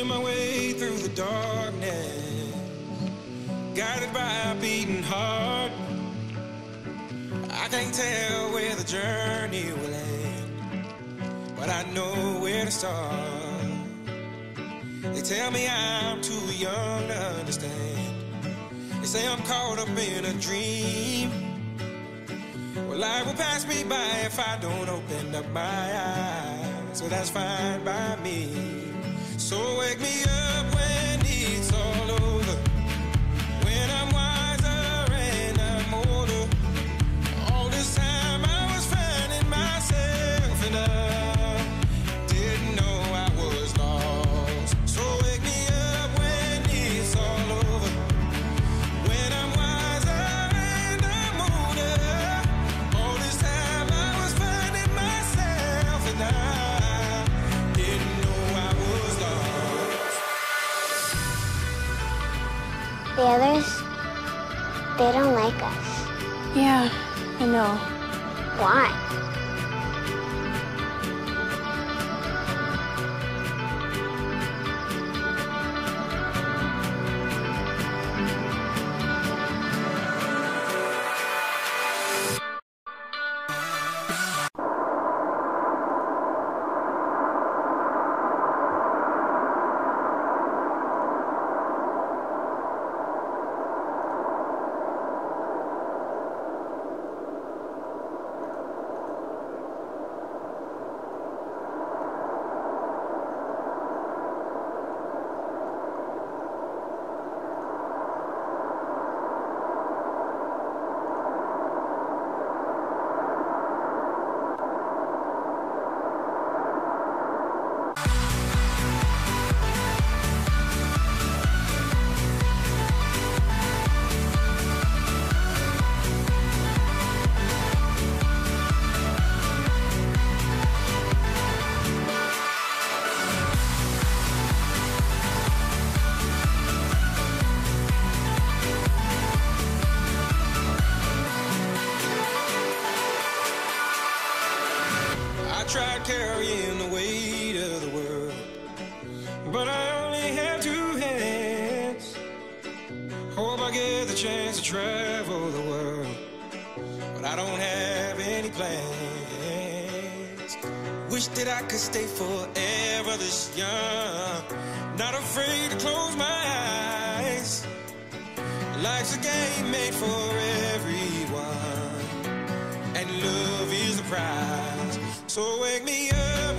pushing my way through the darkness, guided by a beating heart. I can't tell where the journey will end, but I know where to start. They tell me I'm too young to understand. They say I'm caught up in a dream. Well, life will pass me by if I don't open up my eyes, so that's fine by me. So wake me up when it's all over, when I'm wiser and I'm older. All this time I was finding myself and I didn't know I was lost. So wake me up when it's all over, when I'm wiser and I'm older. All this time I was finding myself and I didn't know I was lost. The others, they don't like us. Yeah, I know. Why? I tried carrying the weight of the world, but I only have two hands. Hope I get the chance to travel the world, but I don't have any plans. Wish that I could stay forever this young, not afraid to close my eyes. Life's a game made for everyone, and love is the prize. So wake me up